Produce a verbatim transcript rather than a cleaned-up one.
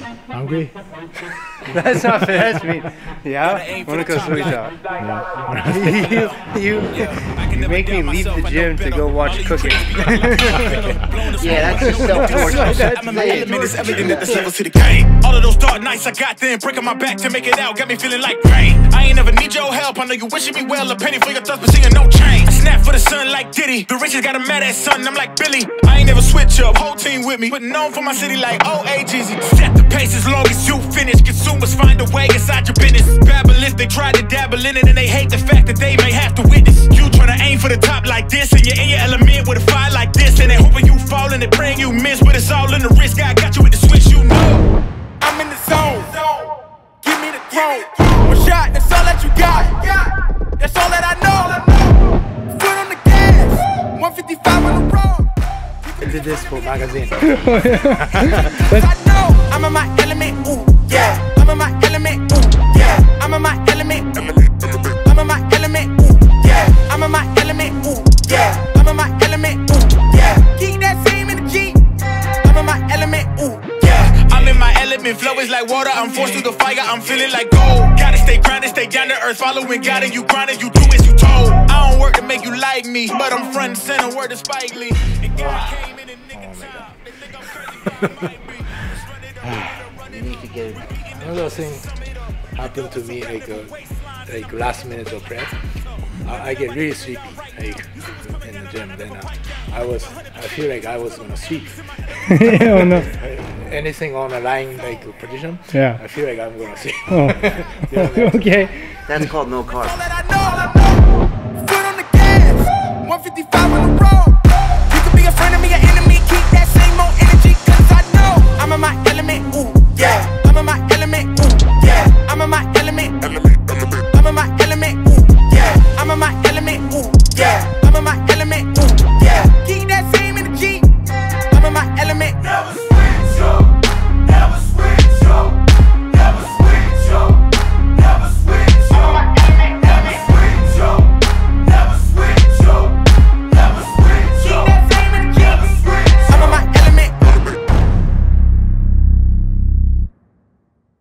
Hungry? That's not fair. That's me. Yeah? Wanna go switch out? Yeah. you, you, you make me leave the gym to go watch cooking. Yeah, that's just self-torture. That's it. All of those dark nights I got then, breaking my back to make it out, got me feeling like rain. I ain't never need your help, I know you wishing me well, a penny for your thoughts, but seeing no change. I snap for the sun like Diddy, the richest got a mad ass son, I'm like Billy. I ain't never switch up, whole team with me, putting on for my city like O A Jeezy. Set the pace as long as you finish, consumers find a way inside your business. Babylon, they try to dabble in it and they hate the fact that they may have to witness. You tryna aim for the top like this, and you're in your element with a fire like this, and they hoping you fall and they praying you miss, but it's all in the risk. I got you with the switch, you know. I'm in the zone. Give me the throne. One shot, that's all that you got. That's all that I know. Foot on the gas. one fifty-five on the road. I did this for magazine. I know I'm in my element. Ooh, yeah. I'm in my element. Ooh, yeah. I'm in my element. I'm in my element. Ooh, yeah. I'm in my element. Ooh, yeah. I'm in my element. Ooh, yeah. Keep that same energy. I'm in my element. Ooh. I'm in my element, flow is like water, I'm forced through the fire, I'm feeling like gold. Gotta stay grounded, stay down to earth, following God and you grinding, you do as you told. I don't work to make you like me, but I'm front and center, word to Spike Lee. And God came in and nigga time, they think I'm crazy, You need to get it. Another thing happened to me like uh, like last minute of prep. I, I get really sleepy like in the gym. Then uh, I was I feel like I was gonna sleep. Oh no. Anything on a line like position, Yeah. I feel like I'm gonna sleep. Oh. Okay. That's called no carb. all that I know. Foot on the gas, one fifty-five on the road. You could be a friend of me, an enemy, keep that same old energy, cause I know I'm in my element, ooh, yeah. I'm in my element, ooh, yeah. I'm in my element, I'm in my element, ooh, yeah. I'm in my element, ooh, yeah. I'm in my